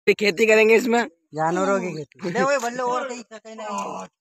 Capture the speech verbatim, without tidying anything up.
खेती करेंगे इसमें, जानवरों की खेती। और कहीं कहीं नहीं।